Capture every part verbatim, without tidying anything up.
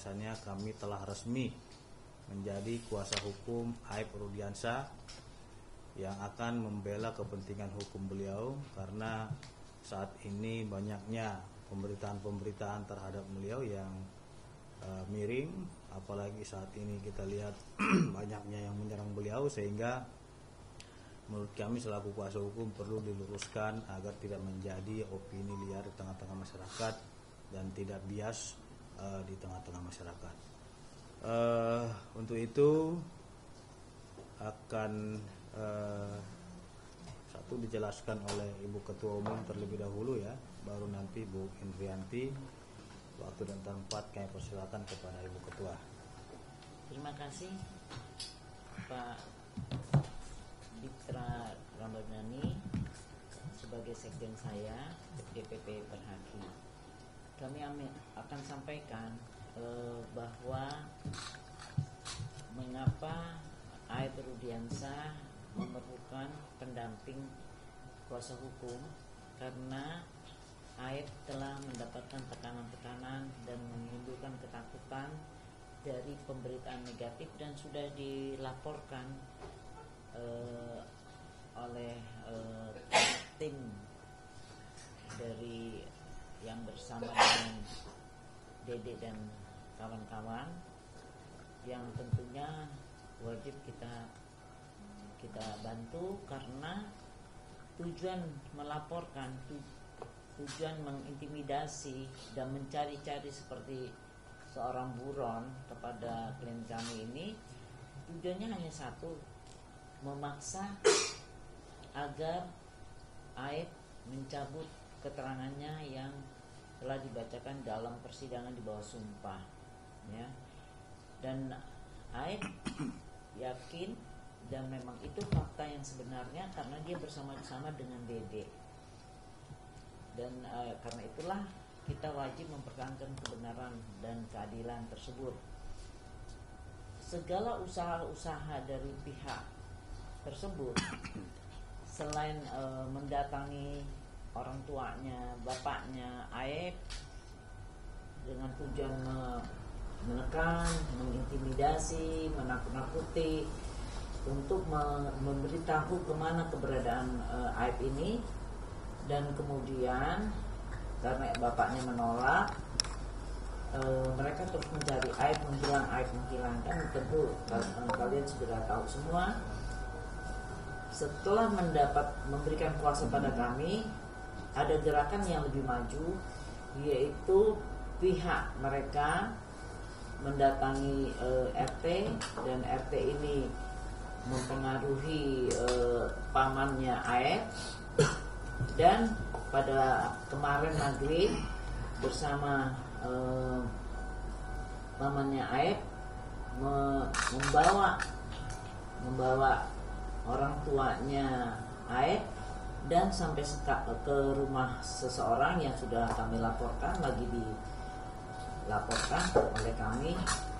bahwasannya kami telah resmi menjadi kuasa hukum Aib Rudiansyah yang akan membela kepentingan hukum beliau, karena saat ini banyaknya pemberitaan-pemberitaan terhadap beliau yang uh, miring, apalagi saat ini kita lihat banyaknya yang menyerang beliau, sehingga menurut kami selaku kuasa hukum perlu diluruskan agar tidak menjadi opini liar di tengah-tengah masyarakat dan tidak bias uh, di tengah-tengah masyarakat. Uh, untuk itu akan uh, satu dijelaskan oleh Ibu Ketua Umum terlebih dahulu ya, baru nanti Bu Indrianti. Waktu dan tempat kami persilakan kepada Ibu Ketua. Terima kasih Pak Ditra Ramadhani sebagai sekjen saya D P P Perhaki. Kami akan sampaikan eh, bahwa mengapa Aib Rudiansyah memerlukan pendamping kuasa hukum, karena Aib telah mendapatkan tekanan-tekanan dan menimbulkan ketakutan dari pemberitaan negatif dan sudah dilaporkan uh, oleh uh, tim dari yang bersama dengan Dede dan kawan-kawan, yang tentunya wajib kita kita bantu, karena tujuan melaporkan tu, tujuan mengintimidasi dan mencari-cari seperti seorang buron kepada klien kami ini, tujuannya hanya satu, memaksa agar Aib mencabut keterangannya yang telah dibacakan dalam persidangan di bawah sumpah ya. Dan Aib yakin dan memang itu fakta yang sebenarnya, karena dia bersama-sama dengan Dede. Dan uh, karena itulah kita wajib mempertahankan kebenaran dan keadilan tersebut. Segala usaha-usaha dari pihak tersebut, selain uh, mendatangi orang tuanya, bapaknya Aib dengan tujuan me- menekan, mengintimidasi, menakut-nakuti untuk me- memberitahu kemana keberadaan uh, Aib ini, dan kemudian karena bapaknya menolak, e, mereka terus mencari Aib menghilang, Aib menghilang. Kan tentu kalian sudah tahu semua. Setelah mendapat memberikan kuasa pada kami, ada gerakan yang lebih maju, yaitu pihak mereka mendatangi e, R T, dan R T ini mempengaruhi e, pamannya Aib. Dan pada kemarin maghrib bersama eh, pamannya Aib me, membawa membawa orang tuanya Aib dan sampai seka, ke rumah seseorang yang sudah kami laporkan, lagi dilaporkan oleh kami,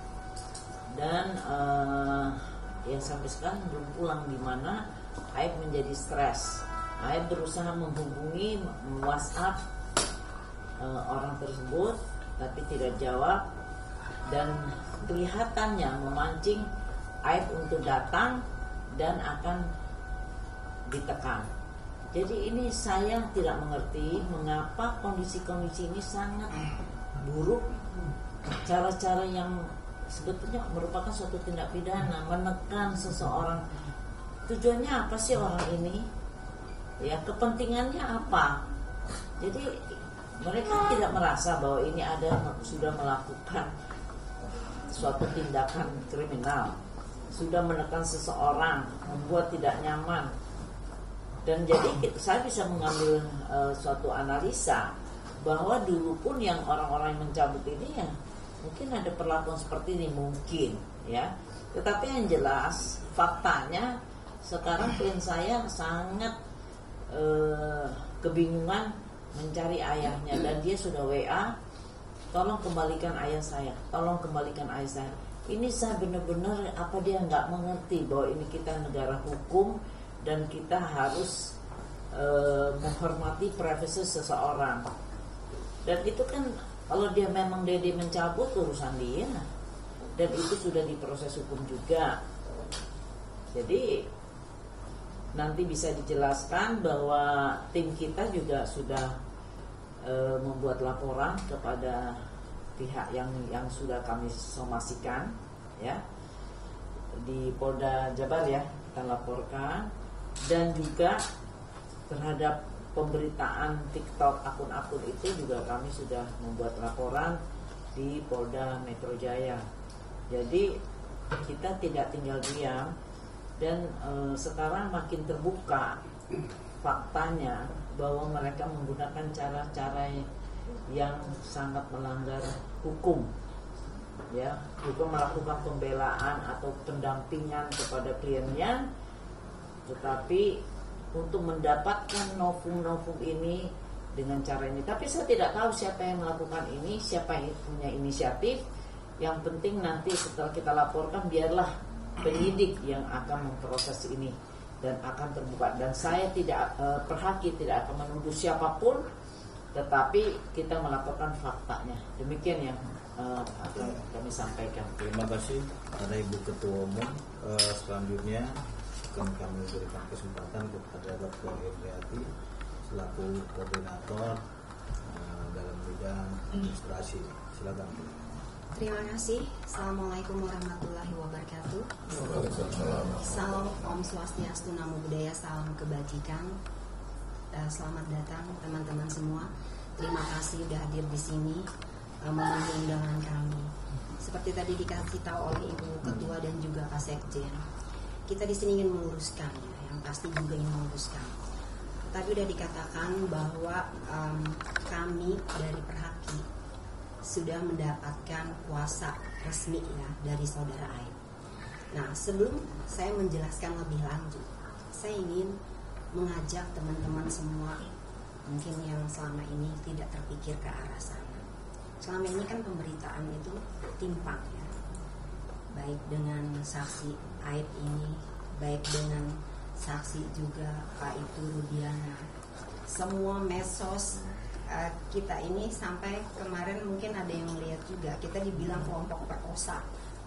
dan eh, yang sampai sekarang belum pulang, di mana Aib menjadi stres. Aib berusaha menghubungi WhatsApp e, orang tersebut, tapi tidak jawab, dan kelihatannya memancing Aib untuk datang dan akan ditekan. Jadi ini saya tidak mengerti mengapa kondisi-kondisi ini sangat buruk, cara-cara yang sebetulnya merupakan suatu tindak pidana, menekan seseorang. Tujuannya apa sih orang ini? Ya, kepentingannya apa? Jadi mereka tidak merasa bahwa ini ada sudah melakukan suatu tindakan kriminal, sudah menekan seseorang, membuat tidak nyaman. Dan jadi saya bisa mengambil uh, suatu analisa bahwa dulu pun yang orang-orang yang mencabut ini ya mungkin ada perlakuan seperti ini, mungkin ya. Tetapi yang jelas faktanya sekarang klien saya sangat Uh, kebingungan mencari ayahnya, dan dia sudah W A, tolong kembalikan ayah saya, tolong kembalikan ayah saya. Ini saya benar-benar apa dia nggak mengerti bahwa ini kita negara hukum dan kita harus uh, menghormati privasi seseorang. Dan itu kan Kalau dia memang Dede mencabut, urusan dia, dan itu sudah diproses hukum juga. Jadi nanti bisa dijelaskan bahwa tim kita juga sudah e, membuat laporan kepada pihak yang yang sudah kami somasikan, ya, di Polda Jabar, ya, kita laporkan. Dan juga terhadap pemberitaan TikTok akun-akun itu juga kami sudah membuat laporan di Polda Metro Jaya. Jadi kita tidak tinggal diam, dan e, sekarang makin terbuka faktanya bahwa mereka menggunakan cara-cara yang sangat melanggar hukum, ya, juga melakukan pembelaan atau pendampingan kepada kliennya, tetapi untuk mendapatkan novum-novum ini dengan cara ini. Tapi saya tidak tahu siapa yang melakukan ini, siapa yang punya inisiatif. Yang penting nanti setelah kita laporkan, biarlah penyidik yang akan memproses ini dan akan terbuka. Dan saya tidak eh, perhaki tidak akan menuduh siapapun, tetapi kita melaporkan faktanya. Demikian yang eh, akan kami sampaikan. Terima kasih pada Ibu Ketua Umum. Eh, selanjutnya akan kami berikan kesempatan kepada Dokter Indriati selaku koordinator uh, dalam bidang administrasi. Silakan. Terima kasih. Assalamualaikum warahmatullahi wabarakatuh. Salam Om Swastiastu, Namo Buddhaya, salam kebajikan. Uh, selamat datang teman-teman semua. Terima kasih sudah hadir di sini uh, memenuhi undangan kami. Seperti tadi dikasih tahu oleh Ibu Ketua dan juga Pak Sekjen, kita di sini ingin meluruskan, ya, yang pasti juga ingin meluruskan. Tadi sudah dikatakan bahwa um, kami dari Perhaki sudah mendapatkan kuasa resmi, ya, dari Saudara Aib. Nah, sebelum saya menjelaskan lebih lanjut, saya ingin mengajak teman-teman semua mungkin yang selama ini tidak terpikir ke arah sana. Selama ini kan pemberitaan itu timpang, ya, baik dengan saksi Aib ini, baik dengan saksi juga Pak Itu Rudiana. Semua medsos uh, kita ini sampai kemarin mungkin ada yang melihat juga, kita dibilang kelompok perkosa,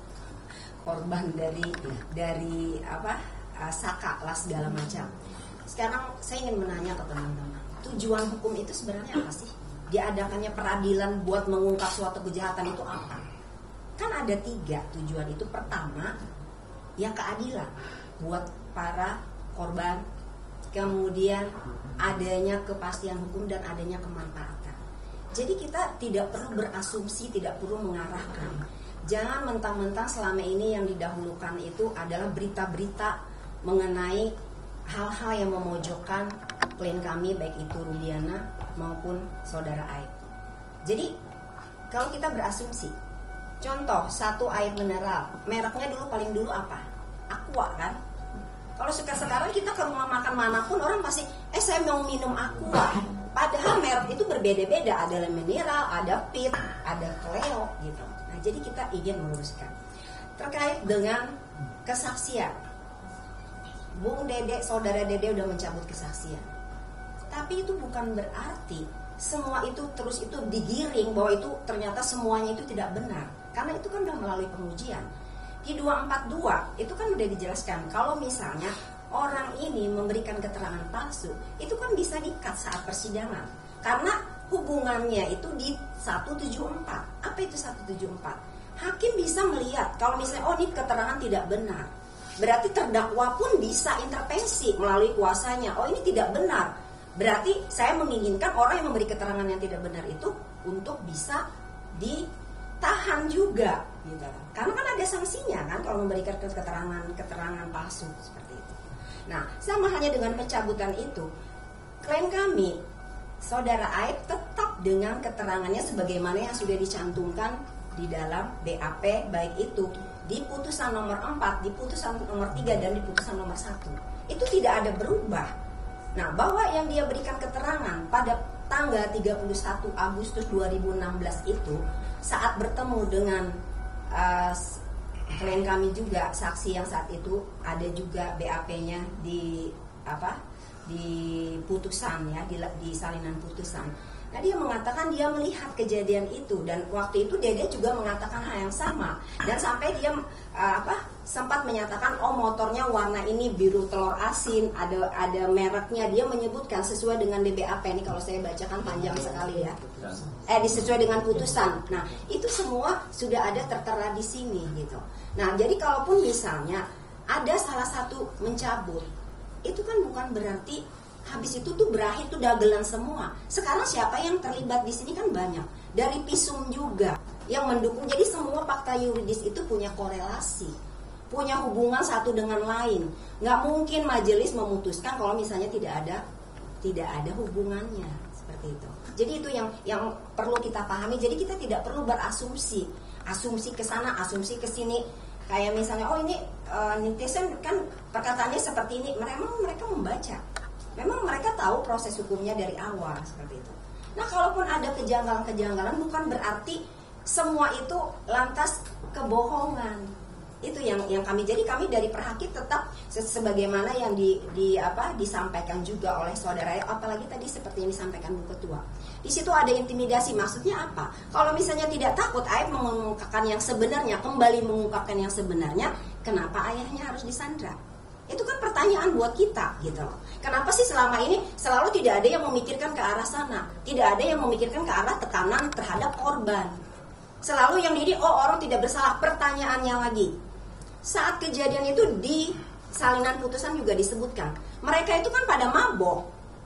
korban dari dari apa uh, saka lah segala macam. Sekarang saya ingin menanya ke teman-teman, tujuan hukum itu sebenarnya apa sih? Diadakannya peradilan buat mengungkap suatu kejahatan itu apa? Kan ada tiga tujuan itu. Pertama, yang keadilan buat para korban, kemudian adanya kepastian hukum dan adanya kemanfaatan. Jadi kita tidak perlu berasumsi, tidak perlu mengarahkan. Jangan mentang-mentang selama ini yang didahulukan itu adalah berita-berita mengenai hal-hal yang memojokkan klien kami, baik itu Rudiana maupun Saudara Aib. Jadi kalau kita berasumsi, contoh satu air mineral, mereknya dulu paling dulu apa? Aqua, kan? Kalau suka sekarang kita ke rumah makan manapun orang pasti, eh saya mau minum Aqua. Padahal merek itu berbeda-beda, ada mineral, ada pit, ada Cleo gitu. Nah, jadi kita ingin meluruskan terkait dengan kesaksian. Bung Dede, Saudara Dede udah mencabut kesaksian. Tapi itu bukan berarti semua itu terus itu digiring bahwa itu ternyata semuanya itu tidak benar. Karena itu kan udah melalui pengujian. Di dua empat dua itu kan udah dijelaskan kalau misalnya orang ini memberikan keterangan palsu, itu kan bisa di-cut saat persidangan. Karena hubungannya itu di seratus tujuh puluh empat. Apa itu seratus tujuh puluh empat? Hakim bisa melihat kalau misalnya oh ini keterangan tidak benar. Berarti terdakwa pun bisa intervensi melalui kuasanya. Oh ini tidak benar. Berarti saya menginginkan orang yang memberi keterangan yang tidak benar itu untuk bisa ditahan juga, gitu. Karena kan ada sanksinya kan kalau memberikan keterangan keterangan palsu seperti itu. Nah, sama hanya dengan pencabutan itu, klaim kami Saudara Aib tetap dengan keterangannya sebagaimana yang sudah dicantumkan di dalam B A P, baik itu di putusan nomor empat, di putusan nomor tiga, dan di putusan nomor satu. Itu tidak ada berubah. Nah, bahwa yang dia berikan keterangan pada tanggal tiga puluh satu Agustus dua ribu enam belas itu saat bertemu dengan uh, klien kami juga, saksi yang saat itu ada juga B A P-nya di apa? Di putusan, ya, di, di salinan putusan. Nah dia mengatakan dia melihat kejadian itu, dan waktu itu Dede juga mengatakan hal yang sama, dan sampai dia uh, apa sempat menyatakan oh motornya warna ini biru telur asin, ada ada mereknya, dia menyebutkan sesuai dengan D B A P. Ini kalau saya bacakan panjang sekali ya. Eh sesuai dengan putusan. Nah itu semua sudah ada tertera di sini gitu. Nah jadi kalaupun misalnya ada salah satu mencabut, itu kan bukan berarti habis itu tuh berakhir tuh dagelan semua. Sekarang siapa yang terlibat di sini kan banyak. Dari Pisum juga yang mendukung. Jadi semua fakta yuridis itu punya korelasi, punya hubungan satu dengan lain. Nggak mungkin majelis memutuskan kalau misalnya tidak ada tidak ada hubungannya seperti itu. Jadi itu yang yang perlu kita pahami. Jadi kita tidak perlu berasumsi, asumsi ke sana, asumsi ke sini. Kayak misalnya oh ini uh, netizen kan perkataannya seperti ini. Memang mereka membaca. Memang mereka tahu proses hukumnya dari awal seperti itu. Nah, kalaupun ada kejanggalan-kejanggalan bukan berarti semua itu lantas kebohongan. Itu yang yang kami jadi kami dari Perhaki tetap sebagaimana yang di, di apa disampaikan juga oleh saudara, apalagi tadi seperti yang disampaikan Bu Ketua. Di situ ada intimidasi, maksudnya apa? Kalau misalnya tidak takut Aib mengungkapkan yang sebenarnya, kembali mengungkapkan yang sebenarnya, kenapa ayahnya harus disandra? Itu kan pertanyaan buat kita gitu loh. Kenapa sih selama ini selalu tidak ada yang memikirkan ke arah sana, tidak ada yang memikirkan ke arah tekanan terhadap korban. Selalu yang ini oh orang tidak bersalah. Pertanyaannya lagi, saat kejadian itu di salinan putusan juga disebutkan mereka itu kan pada mabok.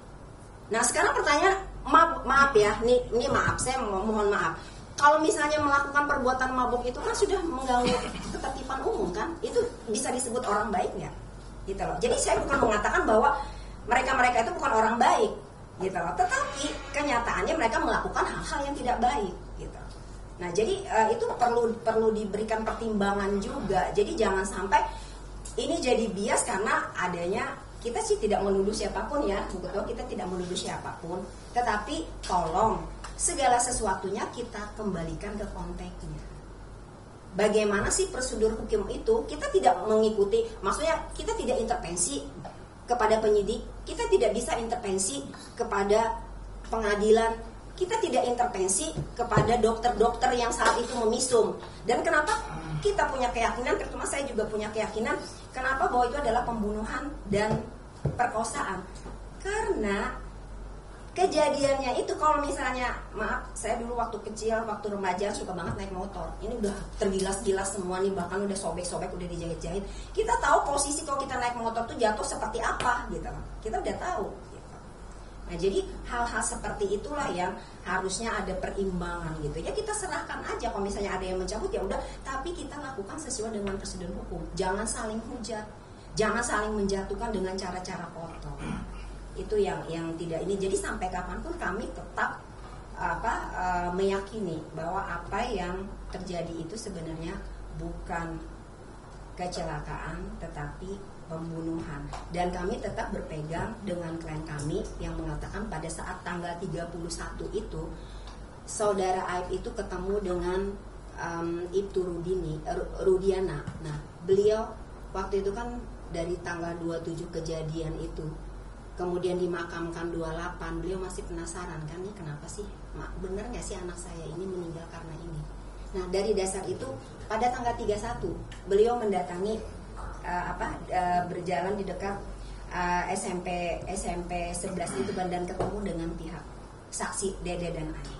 Nah sekarang pertanyaan, maaf, maaf ya, ini, ini maaf, saya mohon maaf. Kalau misalnya melakukan perbuatan mabok itu kan sudah mengganggu ketertiban umum kan, itu bisa disebut orang baik nggak? Gitu loh. Jadi saya bukan mengatakan bahwa mereka-mereka itu bukan orang baik, gitu loh. Tetapi kenyataannya mereka melakukan hal-hal yang tidak baik, gitu. Nah, jadi uh, itu perlu perlu diberikan pertimbangan juga. Jadi jangan sampai ini jadi bias karena adanya, kita sih tidak menuduh siapapun ya, betul, kita tidak menuduh siapapun. Tetapi tolong segala sesuatunya kita kembalikan ke konteksnya. Bagaimana sih prosedur hukum itu? Kita tidak mengikuti, maksudnya kita tidak intervensi kepada penyidik, kita tidak bisa intervensi kepada pengadilan, kita tidak intervensi kepada dokter-dokter yang saat itu memisum. Dan kenapa kita punya keyakinan, terutama saya juga punya keyakinan, kenapa bahwa itu adalah pembunuhan dan perkosaan? Karena kejadiannya itu kalau misalnya, maaf, saya dulu waktu kecil, waktu remaja suka banget naik motor. Ini udah tergilas-gilas semua nih, bahkan udah sobek-sobek, udah dijahit-jahit. Kita tahu posisi kalau kita naik motor tuh jatuh seperti apa gitu. Kita udah tahu gitu. Nah jadi hal-hal seperti itulah yang harusnya ada perimbangan gitu. Ya kita serahkan aja kalau misalnya ada yang mencabut ya udah, tapi kita lakukan sesuai dengan prosedur hukum. Jangan saling hujat, jangan saling menjatuhkan dengan cara-cara kotor. Itu yang yang tidak ini. Jadi sampai kapanpun kami tetap apa uh, meyakini bahwa apa yang terjadi itu sebenarnya bukan kecelakaan tetapi pembunuhan. Dan kami tetap berpegang dengan klien kami yang mengatakan pada saat tanggal tiga puluh satu itu saudara Aib itu ketemu dengan um, Ibtu Rudini, Rudiana. Nah, beliau waktu itu kan dari tanggal dua puluh tujuh kejadian itu kemudian dimakamkan dua puluh delapan, beliau masih penasaran kan nih kenapa sih, bener nggak sih anak saya ini meninggal karena ini. Nah dari dasar itu pada tanggal tiga puluh satu beliau mendatangi uh, apa uh, berjalan di dekat uh, S M P S M P sebelas itu dan ketemu dengan pihak saksi Dede dan Ani.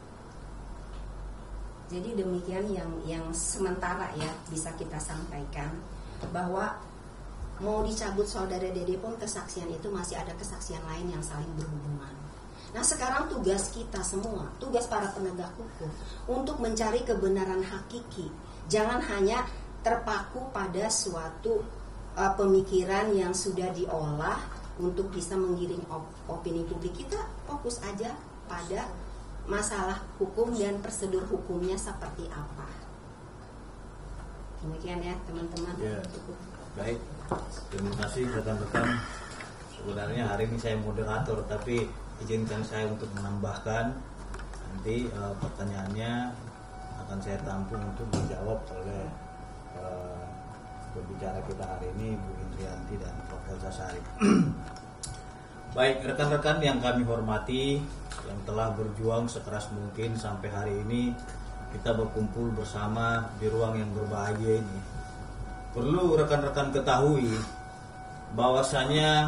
Jadi demikian yang yang sementara ya bisa kita sampaikan, bahwa mau dicabut saudara Dede pun kesaksian itu masih ada kesaksian lain yang saling berhubungan. Nah sekarang tugas kita semua, tugas para penegak hukum untuk mencari kebenaran hakiki. Jangan hanya terpaku pada suatu uh, pemikiran yang sudah diolah untuk bisa menggiring op- opini publik. Kita fokus aja pada masalah hukum dan prosedur hukumnya seperti apa. Demikian ya teman-teman. Ya, baik. Terima kasih rekan-rekan. Sebenarnya hari ini saya moderator, tapi izinkan saya untuk menambahkan. Nanti uh, pertanyaannya akan saya tampung untuk dijawab oleh uh, pembicara kita hari ini, Bu Indrianti dan Prof Elsa Sari. Baik rekan-rekan yang kami hormati, yang telah berjuang sekeras mungkin sampai hari ini kita berkumpul bersama di ruang yang berbahagia ini. Perlu rekan-rekan ketahui bahwasanya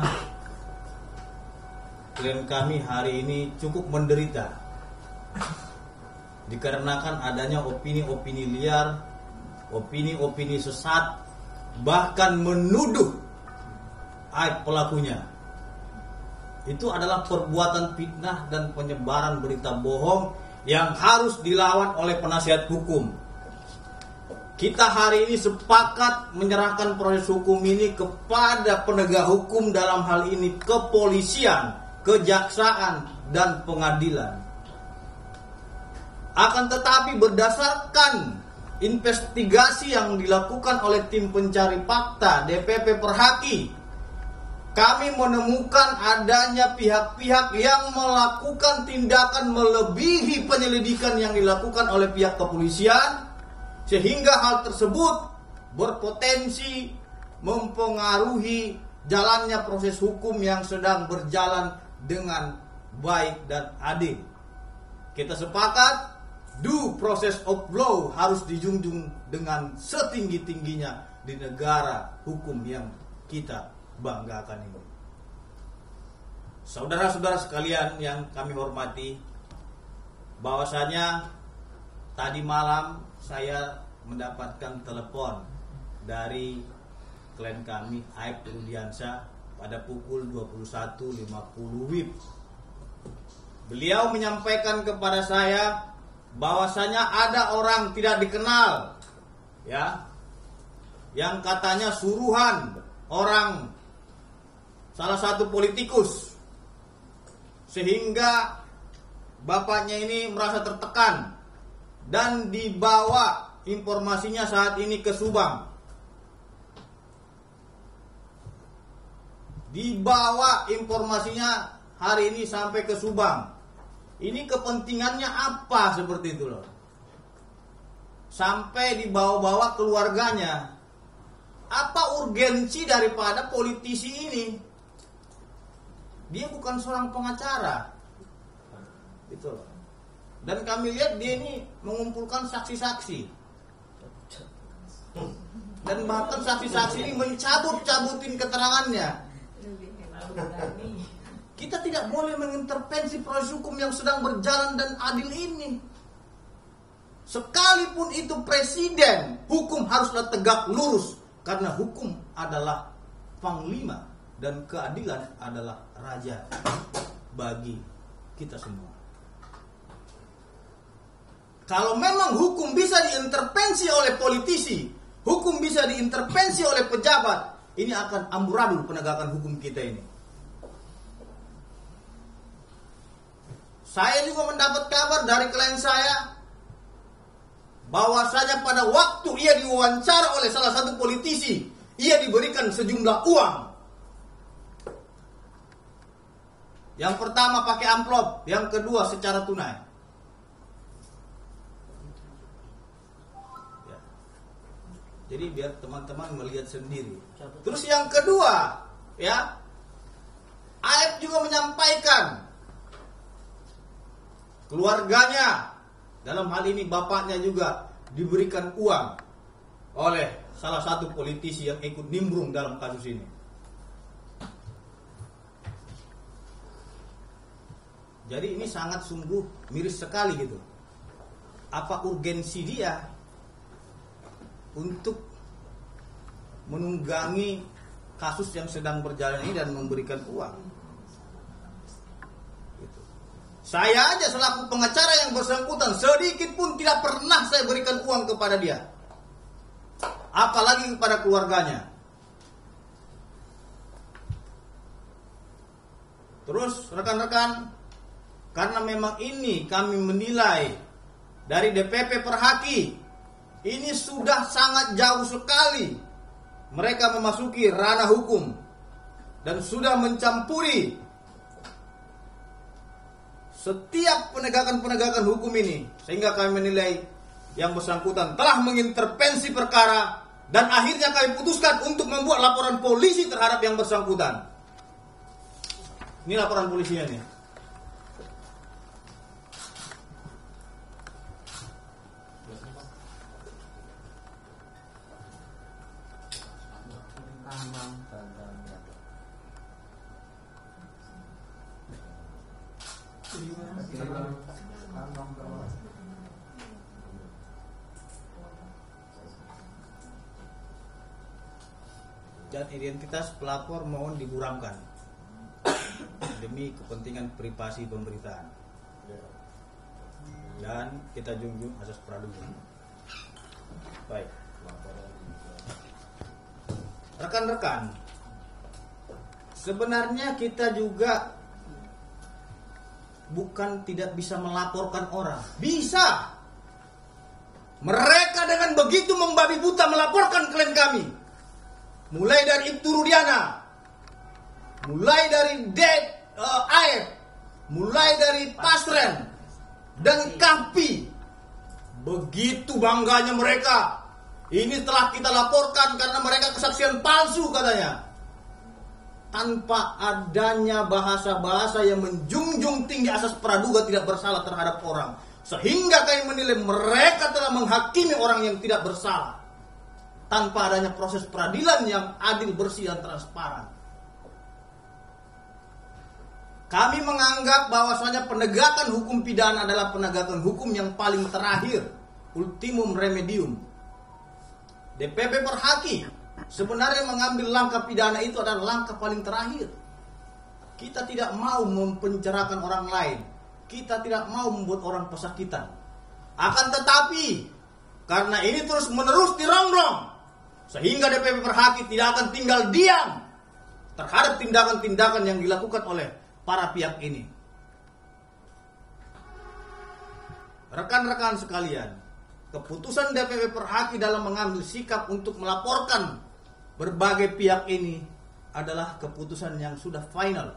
klien kami hari ini cukup menderita dikarenakan adanya opini-opini liar, opini-opini sesat, bahkan menuduh aib pelakunya. Itu adalah perbuatan fitnah dan penyebaran berita bohong yang harus dilawan oleh penasihat hukum. Kita hari ini sepakat menyerahkan proses hukum ini kepada penegak hukum, dalam hal ini kepolisian, kejaksaan, dan pengadilan. Akan tetapi berdasarkan investigasi yang dilakukan oleh tim pencari fakta D P P Perhaki, kami menemukan adanya pihak-pihak yang melakukan tindakan melebihi penyelidikan yang dilakukan oleh pihak kepolisian, sehingga hal tersebut berpotensi mempengaruhi jalannya proses hukum yang sedang berjalan dengan baik dan adil. Kita sepakat due process of law harus dijunjung dengan setinggi-tingginya di negara hukum yang kita banggakan ini. Saudara-saudara sekalian yang kami hormati, bahwasanya tadi malam saya mendapatkan telepon dari klien kami Aib Rudiansyah pada pukul dua puluh satu lima puluh W I B. Beliau menyampaikan kepada saya bahwasanya ada orang tidak dikenal, ya, yang katanya suruhan orang salah satu politikus, sehingga bapaknya ini merasa tertekan dan dibawa informasinya saat ini ke Subang. Dibawa informasinya hari ini sampai ke Subang. Ini kepentingannya apa seperti itu loh? Sampai dibawa-bawa keluarganya. Apa urgensi daripada politisi ini? Dia bukan seorang pengacara, gitu loh. Dan kami lihat dia ini mengumpulkan saksi-saksi, dan bahkan saksi-saksi ini mencabut-cabutin keterangannya. Kita tidak boleh mengintervensi proses hukum yang sedang berjalan dan adil ini. Sekalipun itu presiden, hukum haruslah tegak lurus, karena hukum adalah panglima dan keadilan adalah raja bagi kita semua. Kalau memang hukum bisa diintervensi oleh politisi, hukum bisa diintervensi oleh pejabat, ini akan amburadul penegakan hukum kita ini. Saya juga mendapat kabar dari klien saya bahwasanya pada waktu ia diwawancara oleh salah satu politisi, ia diberikan sejumlah uang. Yang pertama pakai amplop, yang kedua secara tunai. Ya. Jadi biar teman-teman melihat sendiri. Terus yang kedua, ya, Aib juga menyampaikan keluarganya, dalam hal ini bapaknya juga diberikan uang oleh salah satu politisi yang ikut nimbrung dalam kasus ini. Jadi ini sangat sungguh miris sekali gitu. Apa urgensi dia untuk menunggangi kasus yang sedang berjalan ini dan memberikan uang? Gitu. Saya aja selaku pengacara yang bersangkutan sedikit pun tidak pernah saya berikan uang kepada dia, apalagi kepada keluarganya. Terus rekan-rekan, karena memang ini kami menilai dari D P P Perhaki, ini sudah sangat jauh sekali mereka memasuki ranah hukum dan sudah mencampuri setiap penegakan-penegakan hukum ini, sehingga kami menilai yang bersangkutan telah mengintervensi perkara dan akhirnya kami putuskan untuk membuat laporan polisi terhadap yang bersangkutan. Ini laporan polisinya nih. Dan identitas pelapor mohon diburamkan demi kepentingan privasi pemberitaan. Dan kita junjung asas praduga. Baik. Rekan-rekan, sebenarnya kita juga bukan tidak bisa melaporkan orang. Bisa. Mereka dengan begitu membabi buta melaporkan klien kami. Mulai dari Ibtu Rudiana, mulai dari Ded uh, Air, mulai dari Pasren dan Kapi. Begitu bangganya mereka. Ini telah kita laporkan karena mereka kesaksian palsu katanya. Tanpa adanya bahasa-bahasa yang menjunjung tinggi asas praduga tidak bersalah terhadap orang. Sehingga kami menilai mereka telah menghakimi orang yang tidak bersalah. Tanpa adanya proses peradilan yang adil, bersih, dan transparan. Kami menganggap bahwasanya penegakan hukum pidana adalah penegakan hukum yang paling terakhir, ultimum remedium. D P P Perhaki sebenarnya mengambil langkah pidana itu adalah langkah paling terakhir. Kita tidak mau mempenjarakan orang lain. Kita tidak mau membuat orang pesakitan. Akan tetapi, karena ini terus menerus dirongrong, sehingga D P P Perhaki tidak akan tinggal diam terhadap tindakan-tindakan yang dilakukan oleh para pihak ini. Rekan-rekan sekalian, keputusan D P P Perhaki dalam mengambil sikap untuk melaporkan berbagai pihak ini adalah keputusan yang sudah final.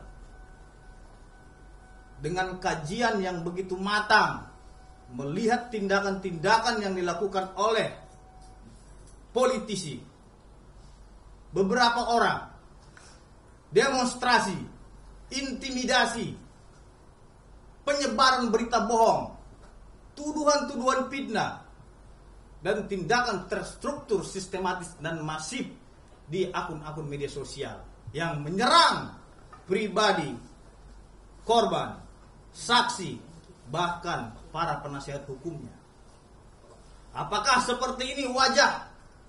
Dengan kajian yang begitu matang, melihat tindakan-tindakan yang dilakukan oleh politisi, beberapa orang, demonstrasi, intimidasi, penyebaran berita bohong, tuduhan-tuduhan fitnah, dan tindakan terstruktur, sistematis, dan masif di akun-akun media sosial yang menyerang pribadi, korban, saksi, bahkan para penasihat hukumnya. Apakah seperti ini wajah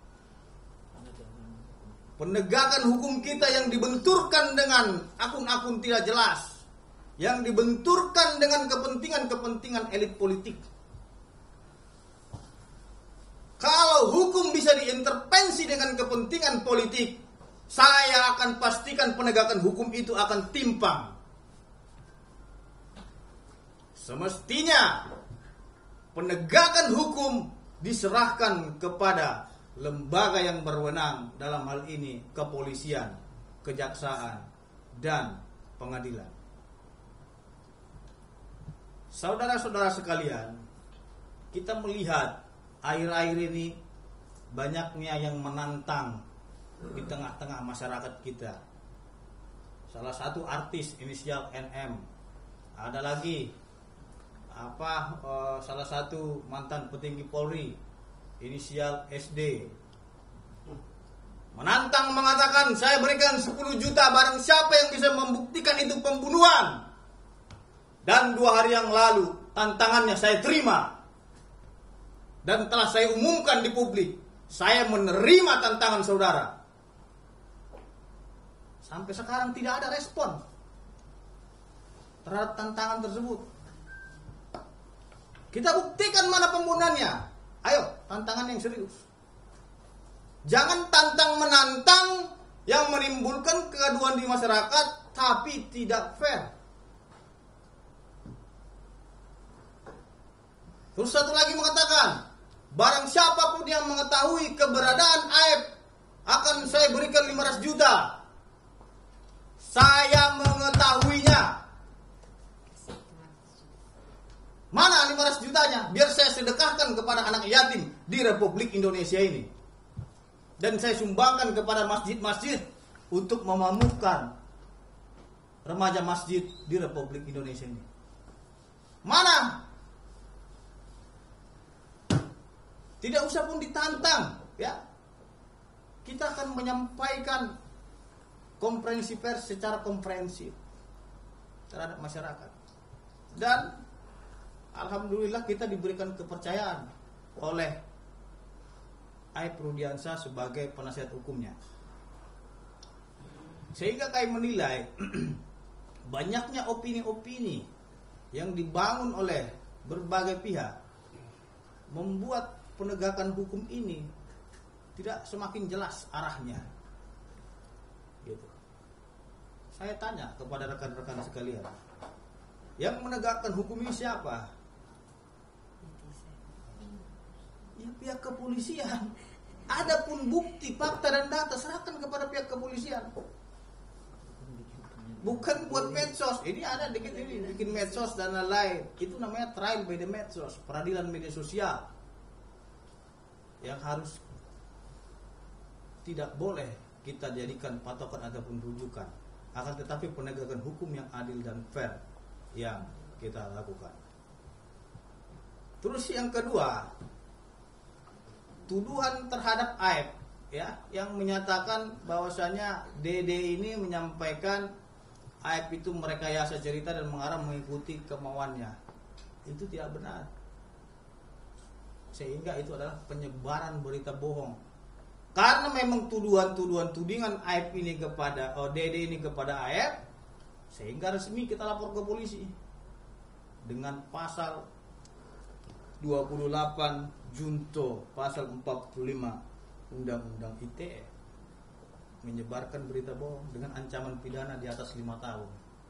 penegakan hukum kita yang dibenturkan dengan akun-akun tidak jelas, yang dibenturkan dengan kepentingan-kepentingan elit politik? Kalau hukum bisa diintervensi dengan kepentingan politik, saya akan pastikan penegakan hukum itu akan timpang. Semestinya penegakan hukum diserahkan kepada lembaga yang berwenang, dalam hal ini kepolisian, kejaksaan, dan pengadilan. Saudara-saudara sekalian, kita melihat akhir-akhir ini banyaknya yang menantang di tengah-tengah masyarakat kita. Salah satu artis inisial N M, ada lagi apa uh, salah satu mantan petinggi Polri inisial S D, menantang mengatakan, saya berikan sepuluh juta barang siapa yang bisa membuktikan itu pembunuhan. Dan dua hari yang lalu tantangannya saya terima, dan telah saya umumkan di publik, saya menerima tantangan saudara. Sampai sekarang tidak ada respon terhadap tantangan tersebut. Kita buktikan mana pembunuhannya. Ayo, tantangan yang serius. Jangan tantang menantang yang menimbulkan kegaduhan di masyarakat tapi tidak fair. Terus satu lagi mengatakan, barang siapapun yang mengetahui keberadaan Aib akan saya berikan lima ratus juta. Saya mengetahuinya. Mana lima ratus jutanya? Biar saya sedekahkan kepada anak yatim di Republik Indonesia ini. Dan saya sumbangkan kepada masjid-masjid untuk memamukkan remaja masjid di Republik Indonesia ini. Mana? Tidak usah pun ditantang, ya. Kita akan menyampaikan konferensi pers secara komprehensif terhadap masyarakat. Dan alhamdulillah kita diberikan kepercayaan oleh Aib Rudiansyah sebagai penasihat hukumnya. Sehingga kami menilai banyaknya opini-opini yang dibangun oleh berbagai pihak membuat penegakan hukum ini tidak semakin jelas arahnya. Gitu. Saya tanya kepada rekan-rekan sekalian, yang menegakkan hukum ini siapa? Ya pihak kepolisian. Adapun bukti, fakta dan data serahkan kepada pihak kepolisian. Bukan buat medsos. Ini ada dikit ini bikin medsos dan lain-lain. Itu namanya trial by the medsos, peradilan media sosial. Yang harus tidak boleh kita jadikan patokan ataupun rujukan. Akan tetapi penegakan hukum yang adil dan fair yang kita lakukan. Terus yang kedua, tuduhan terhadap Aib, ya, yang menyatakan bahwasanya Dede ini menyampaikan Aib itu merekayasa cerita dan mengarah mengikuti kemauannya. Itu tidak benar. Sehingga itu adalah penyebaran berita bohong. Karena memang tuduhan-tuduhan tudingan Aib ini kepada oh, Dede ini kepada Aib, sehingga resmi kita lapor ke polisi dengan pasal dua puluh delapan junto pasal empat puluh lima Undang-Undang I T E, menyebarkan berita bohong dengan ancaman pidana di atas lima tahun.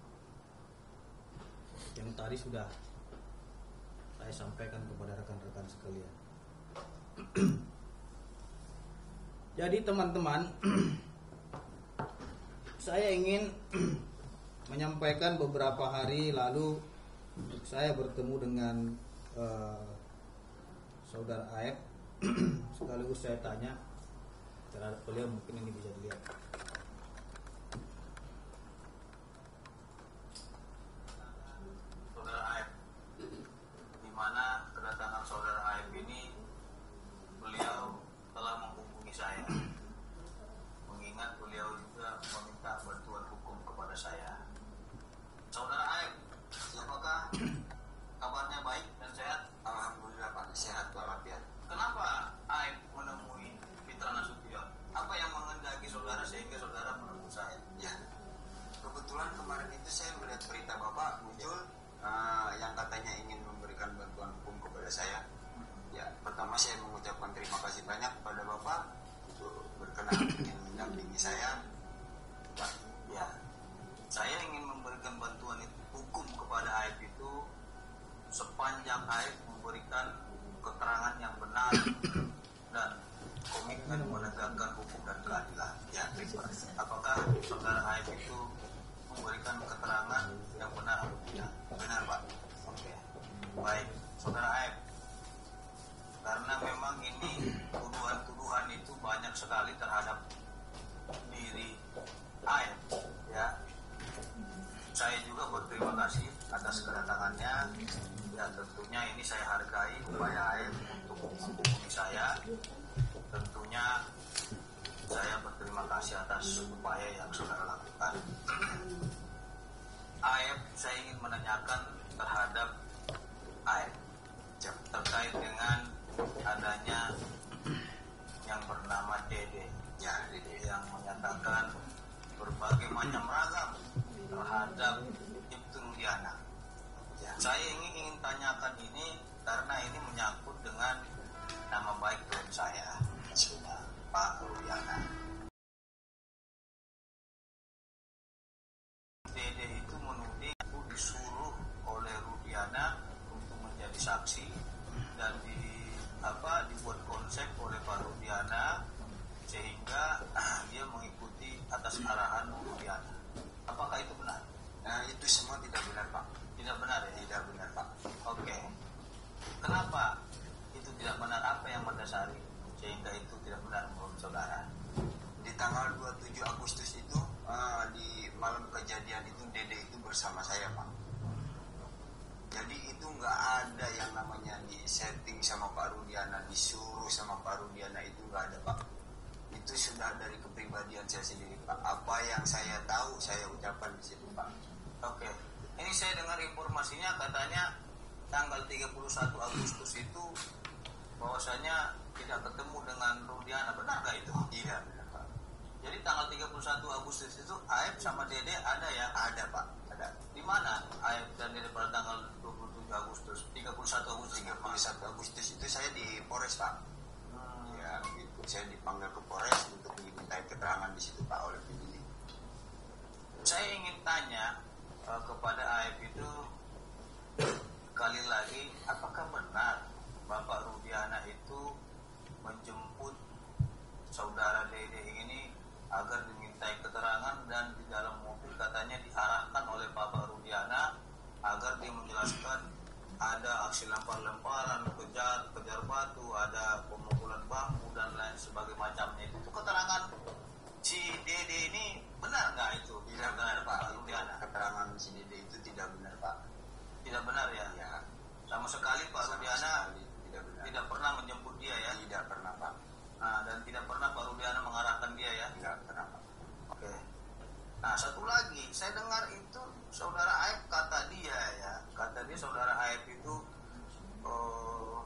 Yang tadi sudah saya sampaikan kepada rekan-rekan sekalian. Jadi teman-teman, saya ingin menyampaikan beberapa hari lalu saya bertemu dengan uh, saudara Aib. Sekaligus saya tanya terhadap beliau, mungkin ini bisa dilihat. Saudara Aib, di mana kedatangan saudara Aib ini, beliau telah menghubungi saya, mengingat beliau juga meminta bantuan hukum kepada saya. Saudara Aib, apakah kabarnya baik dan sehat? Alhamdulillah Pak, sehat walafiat. Kenapa Aib menemui Fitra Nasution? Apa yang menghendaki saudara sehingga saudara menemui saya? Ya, kebetulan kemarin itu saya melihat berita Bapak muncul uh, yang katanya ingin memberikan bantuan hukum kepada saya. Ya, pertama saya mengucapkan terima kasih banyak kepada Bapak untuk berkenan ingin mendampingi saya. Ya, ya, saya ingin memberikan bantuan hukum kepada Aib itu sepanjang Aib memberikan keterangan yang benar dan komitmen menegakkan hukum dan keadilan. Ya, terima kasih. Apakah saudara Aib itu memberikan keterangan yang benar atau tidak? Benar Pak. Oke, baik, saudara Aib. Karena memang ini tuduhan-tuduhan itu banyak sekali terhadap diri Aib, ya. Saya juga berterima kasih atas kedatangannya. Ya, tentunya ini saya hargai upaya Aib untuk menghubungi saya. Tentunya saya berterima kasih atas upaya yang saudara lakukan. Aib, saya ingin menanyakan terhadap Aib terkait dengan adanya yang bernama Dede, ya, Dede yang menyatakan berbagai macam ragam terhadap Ibtu Rudiana. Ya, saya ingin, ingin tanyakan ini karena ini menyangkut dengan nama baik klien saya, sudah Pak Rudiana. Dede itu menuding aku disuruh oleh Rudiana untuk menjadi saksi dan di apa dibuat konsep oleh Pak Rudiana sehingga ah, dia mengikuti atas arahan Rudiana. Apakah itu benar? Nah, itu semua tidak benar Pak. Tidak benar ya? Tidak benar Pak. Oke. Kenapa itu tidak benar? Apa yang mendasari sehingga itu tidak benar menurut saudara? Di tanggal dua puluh tujuh Agustus itu uh, di malam kejadian itu Dede itu bersama saya Pak. Jadi itu nggak ada yang namanya di setting sama Pak Rudiana, disuruh sama Pak Rudiana, itu nggak ada Pak. Itu sudah dari kepribadian saya sendiri Pak. Apa yang saya tahu saya ucapkan di situ Pak. Oke. Ini saya dengar informasinya katanya tanggal tiga puluh satu Agustus itu bahwasanya tidak ketemu dengan Rudiana, benar nggak itu? Iya, benar Pak. Jadi tanggal tiga puluh satu Agustus itu Aib sama Dede ada ya? Ada Pak, ada. Di mana Aib dan Dede pada tanggal dua puluh tujuh Agustus, tiga puluh satu Agustus? tiga puluh satu Agustus itu saya di Polres Pak. Hmm. Ya, gitu. Saya dipanggil ke Polres untuk dimintai keterangan di situ Pak oleh penyidik. Saya ingin tanya uh, kepada Aib itu sekali lagi, apakah benar Bapak Rudiana itu menjemput saudara Dede ini agar dimintai keterangan, dan di dalam mobil katanya diarahkan oleh Bapak Rudiana agar dia menjelaskan ada aksi lempar-lemparan, kejar kejar batu, ada pemukulan bambu dan lain sebagainya macamnya. Itu keterangan si Dede ini benar nggak itu? Tidak benar Pak. Rudiana. Keterangan si Dede itu tidak benar Pak. Tidak benar ya? Ya. Sama sekali Pak Sama Rudiana sekali tidak benar. tidak pernah menjemput dia ya? Tidak pernah Pak. Nah, dan tidak pernah Pak Rudiana mengarahkan dia ya? Tidak pernah Pak. Oke. Nah, satu lagi, saya dengar itu saudara Aib kata dia ya, kata dia saudara Aib itu uh,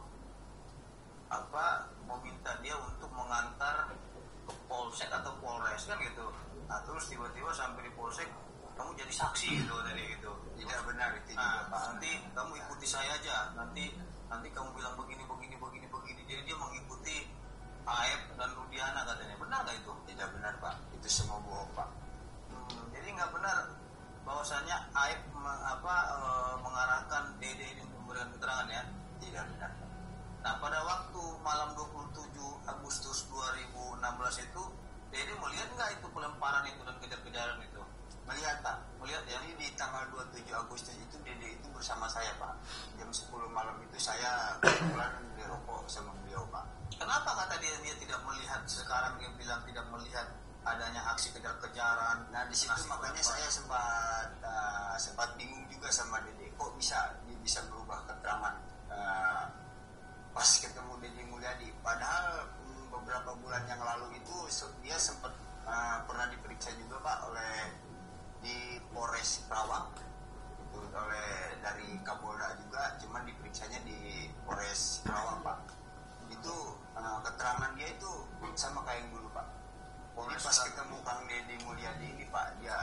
apa meminta dia untuk mengantar ke Polsek atau Polres kan gitu. Nah, terus tiba-tiba sampai di Polsek kamu jadi saksi gitu dari itu. Tidak benar itu Nah, juga Pak. nanti kamu ikuti saya aja. Nanti nanti kamu bilang begini begini begini begini. Jadi dia mengikuti Aib dan Rudiana katanya. Benar nggak itu? Tidak benar Pak. Itu semua bohong Pak. Hmm, jadi nggak benar bahwasanya Aib me- apa e, mengarahkan Dede ini untuk memberikan keterangan ya? Tidak benar Pak. Nah, pada waktu malam dua puluh tujuh Agustus dua ribu enam belas itu Dede melihat nggak itu pelemparan itu dan kejar-kejaran itu? Melihat Pak. Melihat ya? Jadi di tanggal dua puluh tujuh Agustus itu Dede itu bersama saya Pak. Jam sepuluh malam itu saya kebetulan di rokok sama beliau Pak. Kenapa kata dia dia tidak melihat, sekarang dia bilang tidak melihat adanya aksi kejar-kejaran? Nah di situ aksi makanya pelempar- saya sempat uh, sempat bingung juga sama Dede. Kok bisa dia bisa berubah keterangan uh, pas ketemu Dede Mulyadi. Padahal mm, beberapa bulan yang lalu itu se- dia sempat uh, pernah diperiksa juga Pak oleh di Polres Kerawang, itu oleh dari Kapolda juga, cuman diperiksanya di Polres Kerawang Pak. Itu uh, keterangan dia itu sama kayak yang dulu Pak. Jadi pas ketemu Kang Deddy Mulyadi ini Pak, dia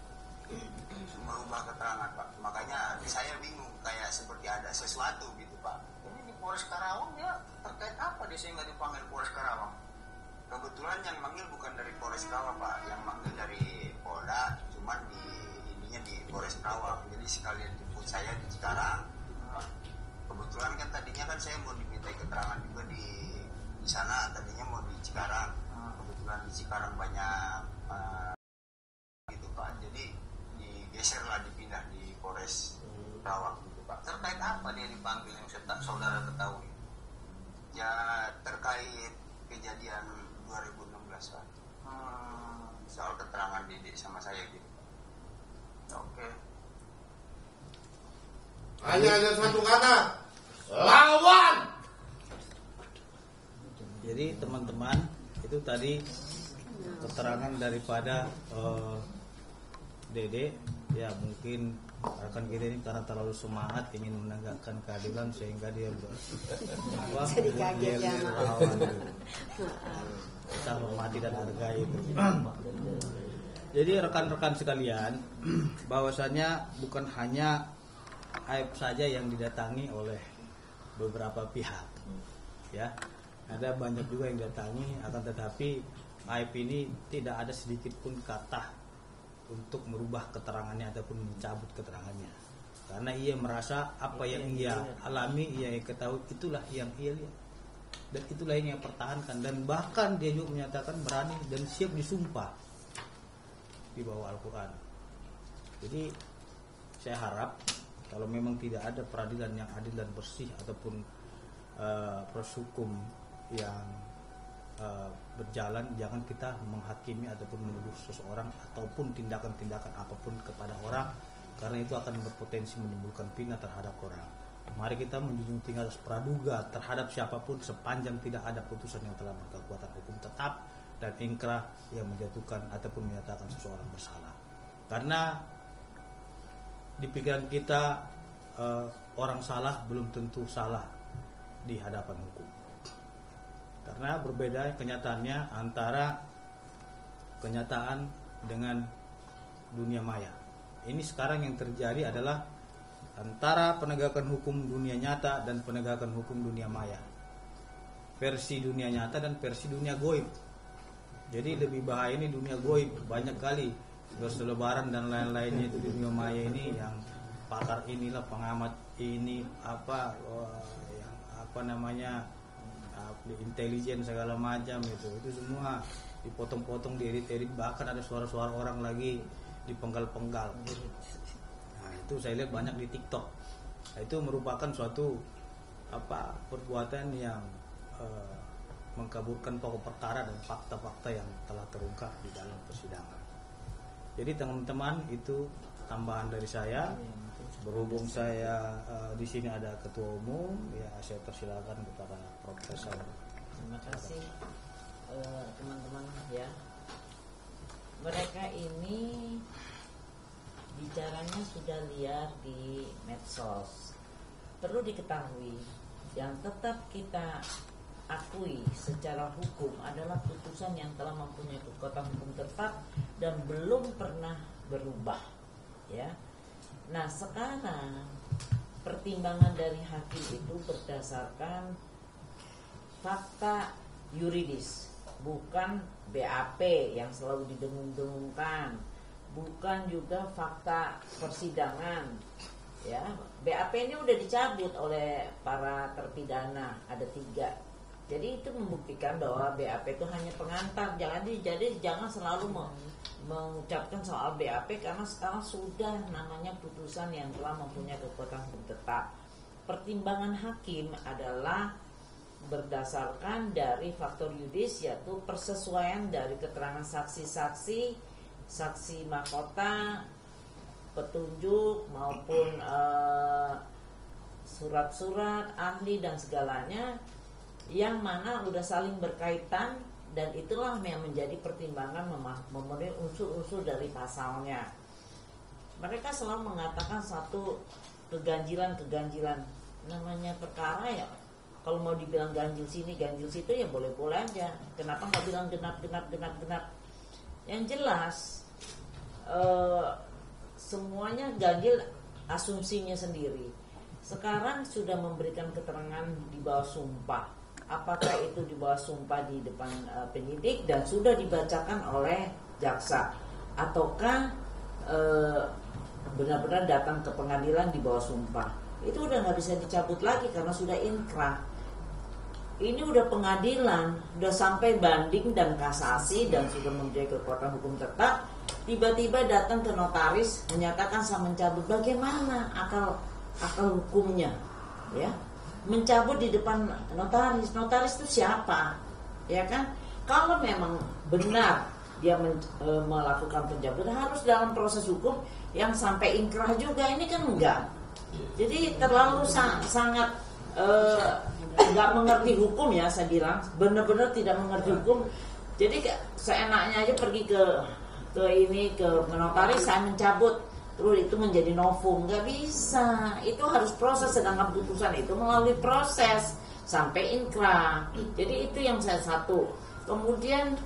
merubah keterangan Pak. Makanya saya bingung, kayak seperti ada sesuatu gitu Pak. Ini di Polres Karawang dia terkait apa dia sehingga dipanggil Polres Karawang? Kebetulan yang manggil bukan dari Polres Kerawang Pak, yang manggil dari Polda, cuman di ininya di Polres Kerawang. Jadi sekalian jemput saya di Cikarang gitu Pak. Kebetulan kan tadinya kan saya mau dimintai keterangan juga di di sana, tadinya mau di Cikarang. Kebetulan di Cikarang banyak uh, gitu Pak. Jadi digeser lah, dipindah di Polres Kerawang gitu Pak. Terkait apa dia dipanggil yang saya- saudara ketahui? Ya terkait kejadian dua ribu enam belas Pak. Hmm, Soal keterangan Dede sama saya gitu. Oke. Hanya ada satu kata, lawan. Jadi teman-teman, itu tadi keterangan daripada uh, Dede. Ya mungkin rekan kita ini karena terlalu semangat ingin menegakkan keadilan sehingga dia ber, apa, Jadi kaget ya, yel-yel Mak. lawan gitu. Kita hormati dan hargai itu. Jadi rekan-rekan sekalian, bahwasanya bukan hanya Aib saja yang didatangi oleh beberapa pihak, ya, ada banyak juga yang datangi. Akan tetapi Aib ini tidak ada sedikit pun kata untuk merubah keterangannya ataupun mencabut keterangannya, karena ia merasa apa yang ia alami, ia ketahui, itulah yang ia lihat dan itulah yang ia pertahankan, dan bahkan dia juga menyatakan berani dan siap disumpah di bawah Al-Quran. Jadi saya harap kalau memang tidak ada peradilan yang adil dan bersih ataupun uh, proses hukum yang uh, berjalan, jangan kita menghakimi ataupun menuduh seseorang ataupun tindakan-tindakan apapun kepada orang, karena itu akan berpotensi menimbulkan fitnah terhadap orang. Mari kita menjunjung tinggi atas praduga terhadap siapapun sepanjang tidak ada putusan yang telah berkekuatan hukum tetap dan ingkrah yang menjatuhkan ataupun menyatakan seseorang bersalah. Karena di pikiran kita uh, orang salah belum tentu salah di hadapan hukum. Karena berbeda kenyataannya antara kenyataan dengan dunia maya. Ini sekarang yang terjadi adalah antara penegakan hukum dunia nyata dan penegakan hukum dunia maya. Versi dunia nyata dan versi dunia goib. Jadi lebih bahaya ini dunia goib. Banyak kali berselebaran dan lain-lainnya itu dunia maya ini, yang pakar inilah, pengamat ini, apa yang apa namanya, intelijen segala macam itu. Itu semua dipotong-potong, diedit-edit, bahkan ada suara-suara orang lagi dipenggal-penggal. Nah, itu saya lihat banyak di TikTok. Nah, itu merupakan suatu apa perbuatan yang eh, mengkaburkan pokok perkara dan fakta-fakta yang telah terungkap di dalam persidangan. Jadi teman-teman, itu tambahan dari saya. Berhubung saya uh, di sini ada ketua umum, ya saya persilakan kepada Profesor. Terima kasih uh, teman-teman ya. Mereka ini bicaranya sudah liar di medsos. Perlu diketahui, yang tetap kita akui secara hukum adalah putusan yang telah mempunyai kekuatan hukum tetap dan belum pernah berubah, ya. Nah, sekarang pertimbangan dari hakim itu berdasarkan fakta yuridis, bukan B A P yang selalu didengung-dengungkan, bukan juga fakta persidangan. Ya, B A P ini udah dicabut oleh para terpidana, ada tiga. Jadi itu membuktikan bahwa B A P itu hanya pengantar. Jangan jadi jangan selalu mengucapkan soal B A P, karena sekarang sudah namanya putusan yang telah mempunyai kekuatan hukum tetap. Pertimbangan hakim adalah berdasarkan dari faktor yuridis, yaitu persesuaian dari keterangan saksi-saksi, saksi mahkota, petunjuk maupun uh, surat-surat ahli dan segalanya, yang mana udah saling berkaitan, dan itulah yang menjadi pertimbangan memenuhi unsur-unsur dari pasalnya. Mereka selalu mengatakan satu keganjilan-keganjilan. Namanya perkara ya, kalau mau dibilang ganjil sini, ganjil situ ya boleh-boleh aja. Kenapa nggak bilang genap, genap, genap, genap? Yang jelas eh, semuanya ganjil asumsinya sendiri. Sekarang sudah memberikan keterangan di bawah sumpah. Apakah itu di bawah sumpah di depan uh, penyidik dan sudah dibacakan oleh jaksa, ataukah uh, benar-benar datang ke pengadilan di bawah sumpah? Itu udah nggak bisa dicabut lagi karena sudah inkrah. Ini udah pengadilan, udah sampai banding dan kasasi dan sudah mempunyai kekuatan hukum tetap. Tiba-tiba datang ke notaris menyatakan saya mencabut. Bagaimana akal akal hukumnya, ya? Mencabut di depan notaris. Notaris itu siapa? Ya kan? Kalau memang benar dia men, e, melakukan pencabutan, harus dalam proses hukum yang sampai inkrah juga. Ini kan enggak. Jadi terlalu sa- sangat e, enggak mengerti hukum ya, saya bilang. Benar-benar tidak mengerti hukum. Jadi seenaknya aja pergi ke ke ini ke notaris, saya mencabut, terus itu menjadi novum. Nggak bisa, itu harus proses. Sedangkan putusan itu melalui proses sampai inkrah. Jadi itu yang saya satu. Kemudian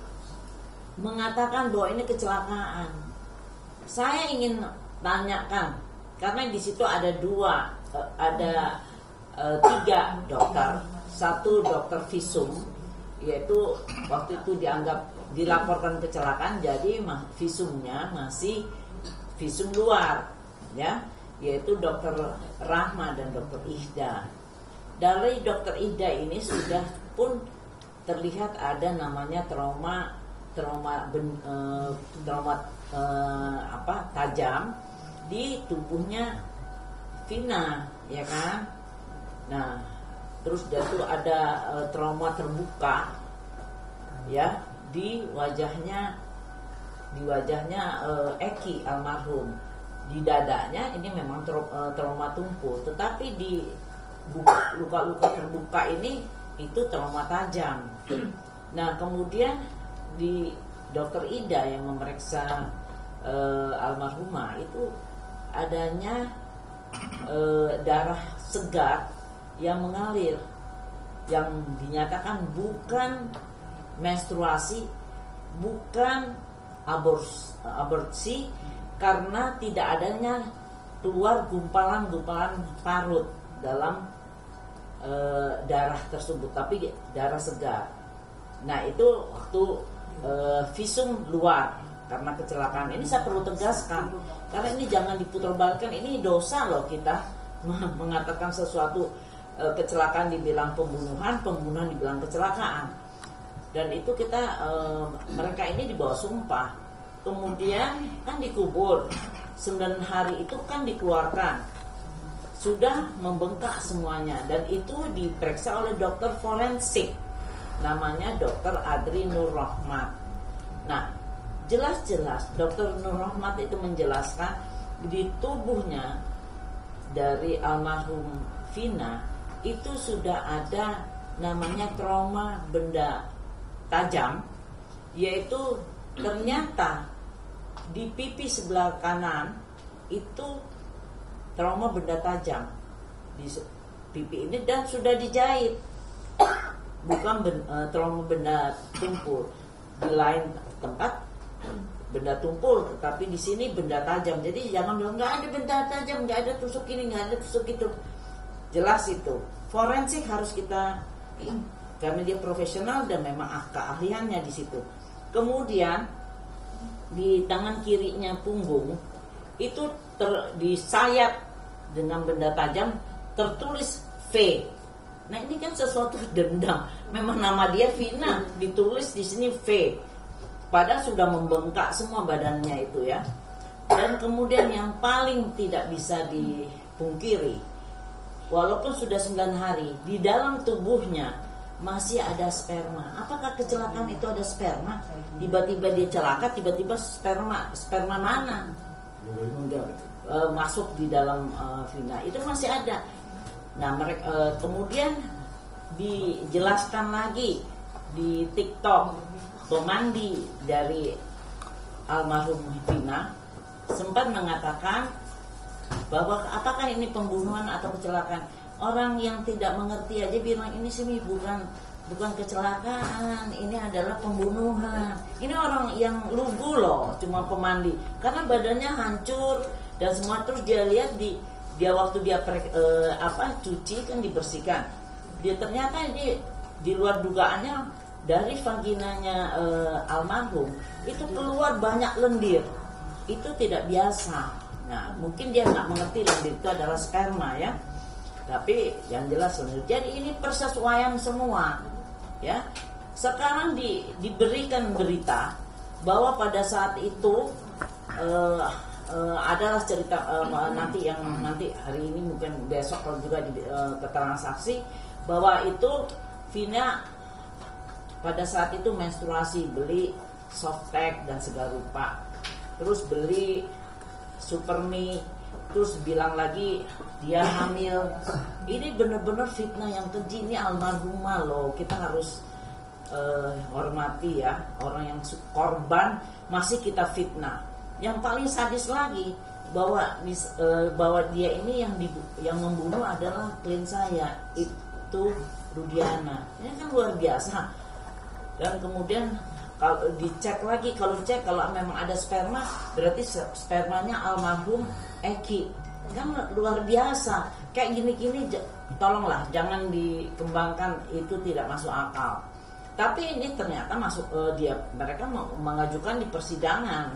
mengatakan bahwa ini kecelakaan. Saya ingin tanyakan, karena di situ ada dua, ada uh, tiga dokter, satu dokter visum, yaitu waktu itu dianggap dilaporkan kecelakaan, jadi visumnya masih visum luar, ya, yaitu dokter Rahma dan dokter Ihda. Dari dokter Ihda ini sudah pun terlihat ada namanya trauma, trauma, ben, eh, trauma eh, apa tajam di tubuhnya Vina, ya kan? Nah, terus itu ada eh, trauma terbuka, ya, di wajahnya. Di wajahnya uh, Eki almarhum, di dadanya ini memang tra- uh, trauma tumpul, tetapi di buka, luka-luka terbuka ini itu trauma tajam. Nah, kemudian di dokter Ida yang memeriksa uh, almarhumah itu adanya e, darah segar yang mengalir, yang dinyatakan bukan menstruasi, bukan abors, aborsi, karena tidak adanya keluar gumpalan-gumpalan parut dalam e, darah tersebut, tapi darah segar. Nah itu waktu e, visum luar karena kecelakaan. Ini saya perlu tegaskan, karena ini jangan diputarbalikkan. Ini dosa loh kita mengatakan sesuatu e, kecelakaan dibilang pembunuhan, pembunuhan dibilang kecelakaan. Dan itu kita e, mereka ini dibawa sumpah, kemudian kan dikubur. Sembilan hari itu kan dikeluarkan, sudah membengkak semuanya, dan itu diperiksa oleh dokter forensik, namanya dokter Adri Nur Rahmat. Nah, jelas-jelas dokter Nur Rahmat itu menjelaskan di tubuhnya dari almarhum Vina itu sudah ada namanya trauma benda tajam, yaitu ternyata di pipi sebelah kanan itu trauma benda tajam di pipi ini, dan sudah dijahit, bukan ben, uh, trauma benda tumpul. Di lain tempat benda tumpul, tetapi di sini benda tajam. Jadi jangan bilang nggak ada benda tajam, nggak ada tusuk ini, nggak ada tusuk itu. Jelas itu. Forensik harus kita, karena dia profesional dan memang keahliannya di situ. Kemudian di tangan kirinya punggung itu ter, disayat dengan benda tajam tertulis V. Nah ini kan sesuatu dendam. Memang nama dia Vina, ditulis di sini V. Padahal sudah membengkak semua badannya itu ya. Dan kemudian yang paling tidak bisa dipungkiri, walaupun sudah sembilan hari, di dalam tubuhnya masih ada sperma. Apakah kecelakaan itu ada sperma? Tiba-tiba dia celaka, tiba-tiba sperma, sperma mana? E, masuk di dalam e, Vina itu masih ada. Nah, mereka e, kemudian dijelaskan lagi di TikTok, pemandi dari almarhum Vina sempat mengatakan bahwa apakah ini pembunuhan atau kecelakaan. Orang yang tidak mengerti aja bilang ini sih bukan bukan kecelakaan, ini adalah pembunuhan. Ini orang yang lugu loh, cuma pemandi, karena badannya hancur dan semua. Terus dia lihat di dia waktu dia pre, eh, apa cuci kan dibersihkan, dia ternyata ini di luar dugaannya dari vaginanya eh, almarhum itu keluar banyak lendir. Itu tidak biasa. Nah mungkin dia nggak mengerti lendir itu adalah sperma ya. Tapi yang jelas, jadi ini persesuaian semua, ya. Sekarang di, diberikan berita bahwa pada saat itu uh, uh, adalah cerita uh, nanti yang nanti hari ini mungkin besok kalau juga di uh, keterangan saksi bahwa itu Vina pada saat itu menstruasi, beli softtek dan segala rupa, terus beli supermi, terus bilang lagi dia hamil. Ini benar-benar fitnah yang keji. Ini almarhumah loh, kita harus uh, hormati ya. Orang yang korban masih kita fitnah. Yang paling sadis lagi bahwa uh, bahwa dia ini yang di, yang membunuh adalah klien saya, itu Rudiana. Ini kan luar biasa. Dan kemudian kalau dicek lagi, kalau dicek kalau memang ada sperma, berarti spermanya almarhum Eki. Kan luar biasa. Kayak gini-gini tolonglah jangan dikembangkan, itu tidak masuk akal. Tapi ini ternyata masuk uh, dia mereka mengajukan di persidangan.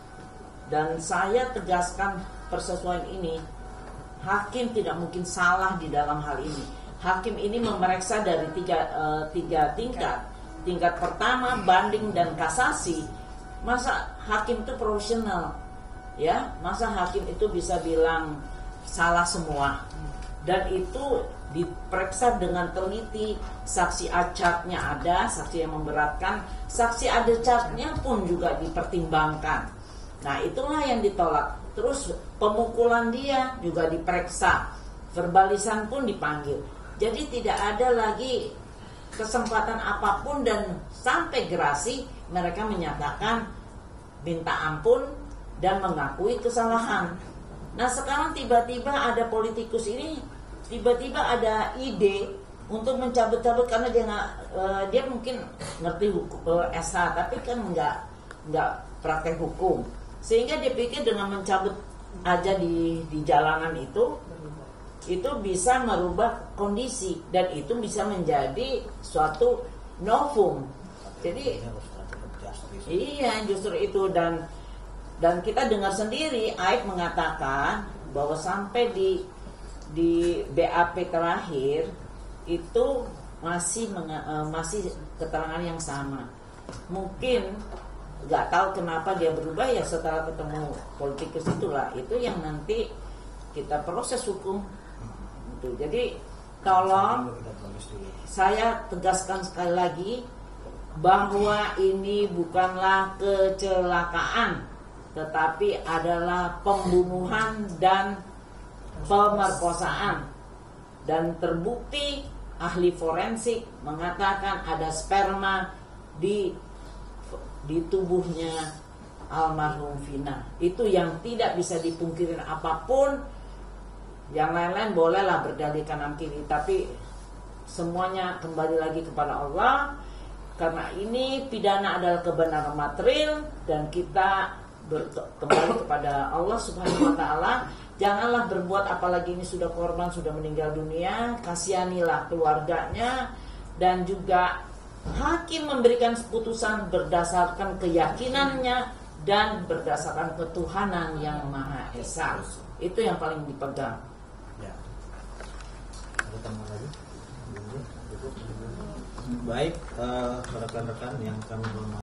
Dan saya tegaskan persesuaian ini, hakim tidak mungkin salah di dalam hal ini. Hakim ini memeriksa dari tiga, uh, tiga tingkat. Tingkat pertama banding dan kasasi. Masa hakim itu profesional? Ya, masa hakim itu bisa bilang salah semua? Dan itu diperiksa dengan teliti, saksi acatnya ada, saksi yang memberatkan, saksi adecatnya pun juga dipertimbangkan. Nah itulah yang ditolak. Terus pemukulan dia juga diperiksa, verbalisan pun dipanggil. Jadi tidak ada lagi kesempatan apapun, dan sampai gerasi mereka menyatakan minta ampun dan mengakui kesalahan. Nah sekarang tiba-tiba ada politikus ini, tiba-tiba ada ide untuk mencabut-cabut karena dia nggak, uh, dia mungkin ngerti hukum uh, S H tapi kan nggak nggak praktek hukum, sehingga dia pikir dengan mencabut aja di di jalanan itu itu bisa merubah kondisi dan itu bisa menjadi suatu novum. Jadi iya justru itu, dan dan kita dengar sendiri Aib mengatakan bahwa sampai di di B A P terakhir itu masih menga, uh, masih keterangan yang sama. Mungkin nggak tahu kenapa dia berubah ya setelah ketemu politikus itulah, itu yang nanti kita proses hukum. Gitu. Jadi tolong saya tegaskan sekali lagi bahwa ini bukanlah kecelakaan, tetapi adalah pembunuhan dan pemerkosaan, dan terbukti ahli forensik mengatakan ada sperma di di tubuhnya almarhum Vina. Itu yang tidak bisa dipungkirin apapun. Yang lain-lain bolehlah berdalih kanan kiri, tapi semuanya kembali lagi kepada Allah. Karena ini pidana adalah kebenaran material dan kita ber- kembali kepada Allah Subhanahu wa taala. Janganlah berbuat, apalagi ini sudah korban, sudah meninggal dunia, kasihanilah keluarganya, dan juga hakim memberikan keputusan berdasarkan keyakinannya dan berdasarkan ketuhanan yang Maha Esa. Itu yang paling dipegang. Ya. Ada tambahan lagi? Baik, uh, rekan-rekan yang kami hormati.